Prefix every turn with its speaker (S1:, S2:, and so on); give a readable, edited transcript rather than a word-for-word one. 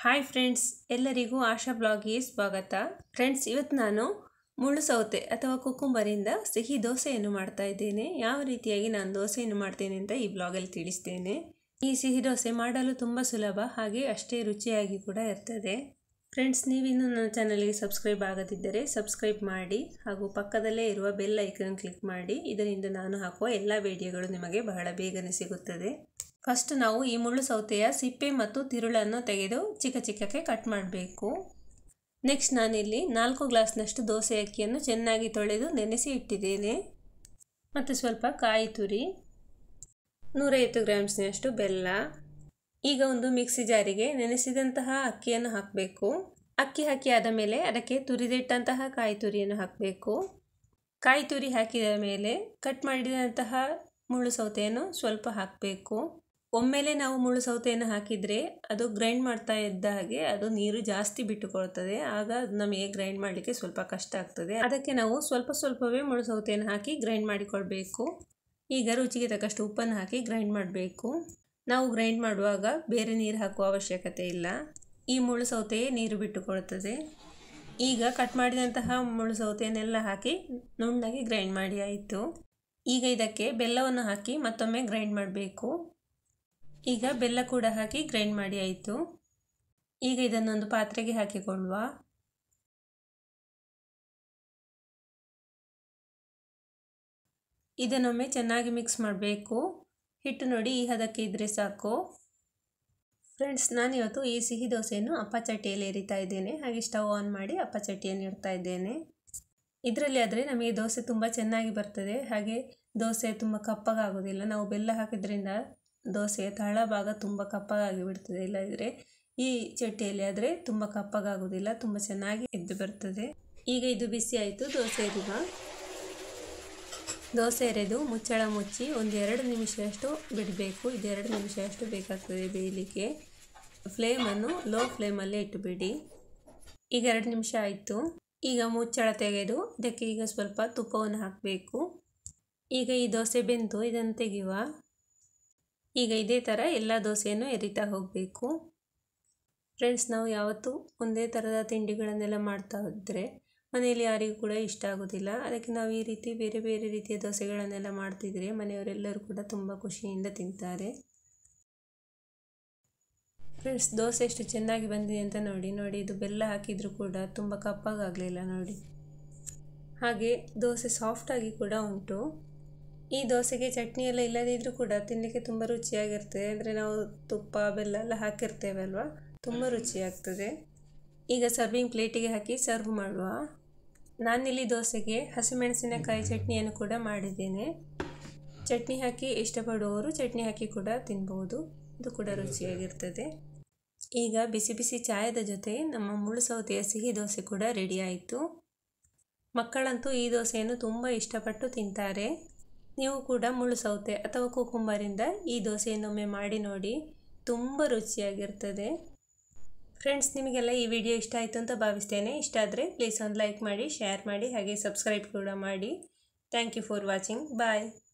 S1: Hi friends, ಎಲ್ಲರಿಗೂ ಆಶಾ ಬ್ಲಾಗ್ಗೆ ಸ್ವಾಗತ. Friends, ಇವತ್ತು ನಾನು ಮುಳ್ಳು ಸೌತೆ ಅಥವಾ ಕುಕುಂಬರಿಂದ ಸಿಹಿ ದೋಸೆಯನ್ನು ಮಾಡ್ತಾ ಇದ್ದೇನೆ. ಯಾವ ರೀತಿಯಾಗಿ ನಾನು ದೋಸೆಯನ್ನು ಮಾಡ್ತೇನೆ ಅಂತ ಈ ಬ್ಲಾಗಲ್ಲಿ ತಿಳಿಸ್ತೇನೆ. ಈ ಸಿಹಿ ದೋಸೆ ಮಾಡಲು ತುಂಬ ಸುಲಭ, ಹಾಗೆ ಅಷ್ಟೇ ರುಚಿಯಾಗಿ ಕೂಡ ಇರ್ತದೆ. ಫ್ರೆಂಡ್ಸ್, ನೀವಿನ್ನೂ ನನ್ನ ಚಾನಲ್ಗೆ ಸಬ್ಸ್ಕ್ರೈಬ್ ಆಗದಿದ್ದರೆ ಸಬ್ಸ್ಕ್ರೈಬ್ ಮಾಡಿ ಹಾಗೂ ಪಕ್ಕದಲ್ಲೇ ಇರುವ ಬೆಲ್ ಐಕನ್ ಕ್ಲಿಕ್ ಮಾಡಿ. ಇದರಿಂದ ನಾನು ಹಾಕುವ ಎಲ್ಲ ವಿಡಿಯೋಗಳು ನಿಮಗೆ ಬಹಳ ಬೇಗನೆ ಸಿಗುತ್ತದೆ. ಫಸ್ಟ್ ನಾವು ಈ ಮುಳ್ಳು ಸೌತೆಯ ಸಿಪ್ಪೆ ಮತ್ತು ತಿರುಳನ್ನು ತೆಗೆದು ಚಿಕ್ಕ ಚಿಕ್ಕಕ್ಕೆ ಕಟ್ ಮಾಡಬೇಕು. ನೆಕ್ಸ್ಟ್ ನಾನಿಲ್ಲಿ 4 ಗ್ಲಾಸ್ನಷ್ಟು ದೋಸೆ ಅಕ್ಕಿಯನ್ನು ಚೆನ್ನಾಗಿ ತೊಳೆದು ನೆನೆಸಿ ಇಟ್ಟಿದ್ದೇನೆ. ಮತ್ತು ಸ್ವಲ್ಪ ಕಾಯಿ ತುರಿ, 150 ಗ್ರಾಮ್ಸ್ನಷ್ಟು ಬೆಲ್ಲ. ಈಗ ಒಂದು ಮಿಕ್ಸಿ ಜಾರಿಗೆ ನೆನೆಸಿದಂತಹ ಅಕ್ಕಿಯನ್ನು ಹಾಕಬೇಕು. ಅಕ್ಕಿ ಹಾಕಿ ಆದ ಮೇಲೆ ಅದಕ್ಕೆ ತುರಿದಿಟ್ಟಂತಹ ಕಾಯಿ ತುರಿಯನ್ನು ಹಾಕಬೇಕು. ಕಾಯಿ ತುರಿ ಹಾಕಿದ ಮೇಲೆ ಕಟ್ ಮಾಡಿದಂತಹ ಮುಳ್ಳು ಸೌತೆಯನ್ನು ಸ್ವಲ್ಪ ಹಾಕಬೇಕು. ಒಮ್ಮೆಲೆ ನಾವು ಮುಳ್ಳು ಸೌತೆಯನ್ನು ಹಾಕಿದರೆ ಅದು ಗ್ರೈಂಡ್ ಮಾಡ್ತಾ ಇದ್ದ ಹಾಗೆ ಅದು ನೀರು ಜಾಸ್ತಿ ಬಿಟ್ಟುಕೊಳ್ತದೆ. ಆಗ ನಮಗೆ ಗ್ರೈಂಡ್ ಮಾಡಲಿಕ್ಕೆ ಸ್ವಲ್ಪ ಕಷ್ಟ ಆಗ್ತದೆ. ಅದಕ್ಕೆ ನಾವು ಸ್ವಲ್ಪವೇ ಮುಳ್ಳು ಸೌತೆಯನ್ನು ಹಾಕಿ ಗ್ರೈಂಡ್ ಮಾಡಿಕೊಳ್ಬೇಕು. ಈಗ ರುಚಿಗೆ ತಕ್ಕಷ್ಟು ಉಪ್ಪನ್ನು ಹಾಕಿ ಗ್ರೈಂಡ್ ಮಾಡಬೇಕು. ನಾವು ಗ್ರೈಂಡ್ ಮಾಡುವಾಗ ಬೇರೆ ನೀರು ಹಾಕುವ ಅವಶ್ಯಕತೆ ಇಲ್ಲ, ಈ ಮುಳ್ಳು ಸೌತೆಯೇ ನೀರು ಬಿಟ್ಟುಕೊಳ್ತದೆ. ಈಗ ಕಟ್ ಮಾಡಿದಂತಹ ಮುಳ್ಳು ಸೌತೆಯನ್ನೆಲ್ಲ ಹಾಕಿ ನುಣ್ಣಗೆ ಗ್ರೈಂಡ್ ಮಾಡಿ ಆಯಿತು. ಈಗ ಇದಕ್ಕೆ ಬೆಲ್ಲವನ್ನು ಹಾಕಿ ಮತ್ತೊಮ್ಮೆ ಗ್ರೈಂಡ್ ಮಾಡಬೇಕು. ಈಗ ಬೆಲ್ಲ ಕೂಡ ಹಾಕಿ ಗ್ರೈಂಡ್ ಮಾಡಿ ಆಯಿತು. ಈಗ ಇದನ್ನೊಂದು ಪಾತ್ರೆಗೆ ಹಾಕಿಕೊಳ್ಳುವ. ಇದನ್ನೊಮ್ಮೆ ಚೆನ್ನಾಗಿ ಮಿಕ್ಸ್ ಮಾಡಬೇಕು. ಹಿಟ್ಟು ನೋಡಿ ಈ ಹದಕ್ಕೆ ಇದ್ದರೆ ಸಾಕು. ಫ್ರೆಂಡ್ಸ್, ನಾನಿವತ್ತು ಈ ಸಿಹಿ ದೋಸೆಯನ್ನು ಅಪ್ಪಚಟ್ಟಿಯಲ್ಲಿ ಎರಿತಾ ಇದ್ದೇನೆ. ಹಾಗೆ ಸ್ಟವ್ ಆನ್ ಮಾಡಿ ಅಪ್ಪಚಟ್ಟಿಯನ್ನು ಇಡ್ತಾ ಇದ್ದೇನೆ. ಇದರಲ್ಲಿ ಆದರೆ ನಮಗೆ ದೋಸೆ ತುಂಬ ಚೆನ್ನಾಗಿ ಬರ್ತದೆ. ಹಾಗೆ ದೋಸೆ ತುಂಬ ಕಪ್ಪಗಾಗೋದಿಲ್ಲ. ನಾವು ಬೆಲ್ಲ ಹಾಕಿದ್ರಿಂದ ದೋಸೆಯ ತಳಭಾಗ ತುಂಬ ಕಪ್ಪಗಾಗಿ ಬಿಡ್ತದೆ. ಇಲ್ಲದಿದ್ದರೆ ಈ ಚಟ್ಟಿಯಲ್ಲಿ ಆದರೆ ತುಂಬ ಕಪ್ಪಗಾಗೋದಿಲ್ಲ, ತುಂಬ ಚೆನ್ನಾಗಿ ಎದ್ದು ಬರ್ತದೆ. ಈಗ ಇದು ಬಿಸಿ ಆಯಿತು. ದೋಸೆ ಎರೆದು ಮುಚ್ಚಳ ಮುಚ್ಚಿ ಒಂದು 2 ನಿಮಿಷದಷ್ಟು ಬಿಡಬೇಕು. ಇದು 2 ನಿಮಿಷದಷ್ಟು ಬೇಕಾಗ್ತದೆ ಬೇಯಲಿಕ್ಕೆ. ಫ್ಲೇಮನ್ನು ಲೋ ಫ್ಲೇಮಲ್ಲೇ ಇಟ್ಟುಬಿಡಿ. ಈಗ 2 ನಿಮಿಷ ಆಯಿತು. ಈಗ ಮುಚ್ಚಳ ತೆಗೆದು ಇದಕ್ಕೆ ಈಗ ಸ್ವಲ್ಪ ತುಪ್ಪವನ್ನು ಹಾಕಬೇಕು. ಈಗ ಈ ದೋಸೆ ಬೆಂದು ಇದನ್ನು ತೆಗೆಯುವ. ಈಗ ಇದೇ ಥರ ಎಲ್ಲ ದೋಸೆಯನ್ನು ಎರಿತಾ ಹೋಗಬೇಕು. ಫ್ರೆಂಡ್ಸ್, ನಾವು ಯಾವತ್ತೂ ಒಂದೇ ಥರದ ತಿಂಡಿಗಳನ್ನೆಲ್ಲ ಮಾಡ್ತಾ ಹೋದರೆ ಮನೆಯಲ್ಲಿ ಯಾರಿಗೂ ಕೂಡ ಇಷ್ಟ ಆಗೋದಿಲ್ಲ. ಅದಕ್ಕೆ ನಾವು ಈ ರೀತಿ ಬೇರೆ ಬೇರೆ ರೀತಿಯ ದೋಸೆಗಳನ್ನೆಲ್ಲ ಮಾಡ್ತಿದ್ರೆ ಮನೆಯವರೆಲ್ಲರೂ ಕೂಡ ತುಂಬ ಖುಷಿಯಿಂದ ತಿಂತಾರೆ. ಫ್ರೆಂಡ್ಸ್, ದೋಸೆ ಎಷ್ಟು ಚೆನ್ನಾಗಿ ಬಂದಿದೆ ಅಂತ ನೋಡಿ. ಇದು ಬೆಲ್ಲ ಹಾಕಿದರೂ ಕೂಡ ತುಂಬ ಕಪ್ಪಗಾಗಲಿಲ್ಲ ನೋಡಿ. ಹಾಗೆ ದೋಸೆ ಸಾಫ್ಟಾಗಿ ಕೂಡ ಉಂಟು. ಈ ದೋಸೆಗೆ ಚಟ್ನಿ ಎಲ್ಲ ಇಲ್ಲದಿದ್ದರೂ ಕೂಡ ತಿನ್ನಲಿಕ್ಕೆ ತುಂಬ ರುಚಿಯಾಗಿರ್ತದೆ. ಅಂದರೆ ನಾವು ತುಪ್ಪ ಬೆಲ್ಲ ಎಲ್ಲ ಹಾಕಿರ್ತೇವೆ ಅಲ್ವಾ, ತುಂಬ ರುಚಿಯಾಗ್ತದೆ. ಈಗ ಸರ್ವಿಂಗ್ ಪ್ಲೇಟಿಗೆ ಹಾಕಿ ಸರ್ವ್ ಮಾಡುವ. ನಾನಿಲ್ಲಿ ದೋಸೆಗೆ ಹಸಿಮೆಣಸಿನಕಾಯಿ ಚಟ್ನಿಯನ್ನು ಕೂಡ ಮಾಡಿದ್ದೇನೆ. ಚಟ್ನಿ ಹಾಕಿ ಇಷ್ಟಪಡುವವರು ಚಟ್ನಿ ಹಾಕಿ ಕೂಡ ತಿನ್ಬೋದು, ಇದು ಕೂಡ ರುಚಿಯಾಗಿರ್ತದೆ. ಈಗ ಬಿಸಿ ಬಿಸಿ ಚಾಯದ ಜೊತೆ ನಮ್ಮ ಮುಳ್ಳು ಸೌತೆಯ ಸಿಹಿ ದೋಸೆ ಕೂಡ ರೆಡಿ ಆಯಿತು. ಮಕ್ಕಳಂತೂ ಈ ದೋಸೆಯನ್ನು ತುಂಬ ಇಷ್ಟಪಟ್ಟು ತಿಂತಾರೆ. ನೀವು ಕೂಡ ಮುಳ್ಳು ಸೌತೆ ಅಥವಾ ಕುಕುಂಬರಿಂದ ಈ ದೋಸೆಯನ್ನೊಮ್ಮೆ ಮಾಡಿ ನೋಡಿ, ತುಂಬ ರುಚಿಯಾಗಿರ್ತದೆ. ಫ್ರೆಂಡ್ಸ್, ನಿಮಗೆಲ್ಲ ಈ ವಿಡಿಯೋ ಇಷ್ಟ ಆಯಿತು ಅಂತ ಭಾವಿಸ್ತೇನೆ. ಇಷ್ಟ ಆದರೆ ಪ್ಲೀಸ್ ಒಂದು ಲೈಕ್ ಮಾಡಿ, ಶೇರ್ ಮಾಡಿ, ಹಾಗೆ ಸಬ್ಸ್ಕ್ರೈಬ್ ಕೂಡ ಮಾಡಿ. Thank you for watching. Bye.